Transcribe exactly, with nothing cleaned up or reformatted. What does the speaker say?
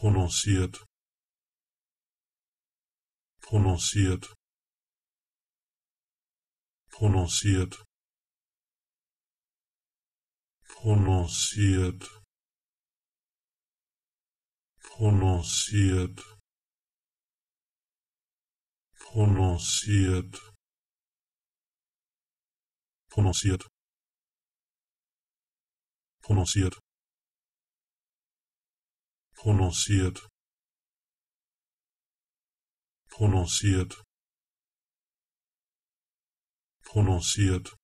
prononciert, prononciert, prononciert, prononciert, prononciert, prononciert, prononciert, prononciert, prononciert, prononciert, prononciert,